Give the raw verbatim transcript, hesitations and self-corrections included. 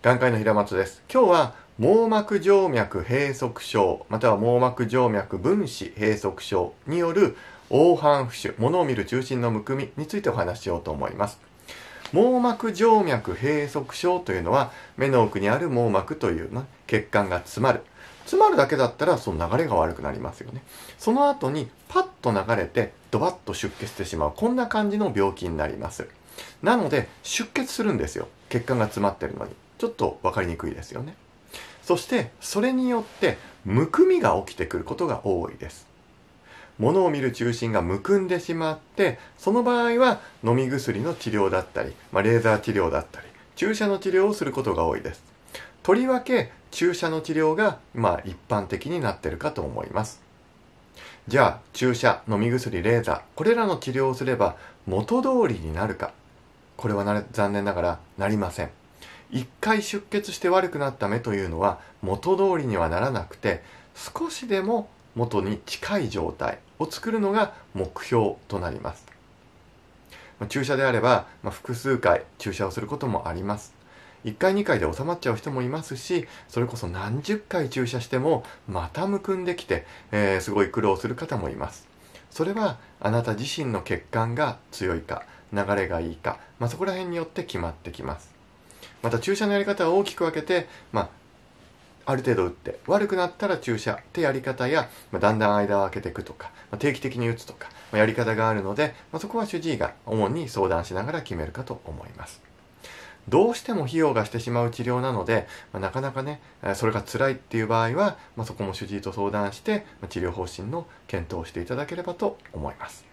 眼科医の平松です。今日は網膜静脈閉塞症または網膜静脈分子閉塞症による黄斑浮腫、物を見る中心のむくみについてお話ししようと思います。網膜静脈閉塞症というのは、目の奥にある網膜という、ね、血管が詰まる。詰まるだけだったらその流れが悪くなりますよね。その後にパッと流れてドバッと出血してしまう、こんな感じの病気になります。なので出血するんですよ。血管が詰まってるのに。ちょっと分かりにくいですよね。そしてそれによってむくみが起きてくることが多いです。物を見る中心がむくんでしまって、その場合は飲み薬の治療だったり、まあ、レーザー治療だったり注射の治療をすることが多いです。とりわけ注射の治療がまあ一般的になっているかと思います。じゃあ注射、飲み薬、レーザー、これらの治療をすれば元通りになるか。これはな残念ながらなりません。一回出血して悪くなった目というのは元通りにはならなくて、少しでも元に近い状態を作るのが目標となります。注射であれば、まあ、複数回注射をすることもあります。いっかいにかいで収まっちゃう人もいますし、それこそ何十回注射してもまたむくんできて、えー、すごい苦労する方もいます。それはあなた自身の血管が強いか流れがいいか、まあ、そこら辺によって決まってきます。また注射のやり方は大きく分けて、まあ、ある程度打って悪くなったら注射ってやり方や、まあ、だんだん間を空けていくとか、まあ、定期的に打つとか、まあ、やり方があるので、まあ、そこは主治医が主に相談しながら決めるかと思います。どうしても費用がしてしまう治療なので、まあ、なかなかねそれが辛いっていう場合は、まあ、そこも主治医と相談して、まあ、治療方針の検討をしていただければと思います。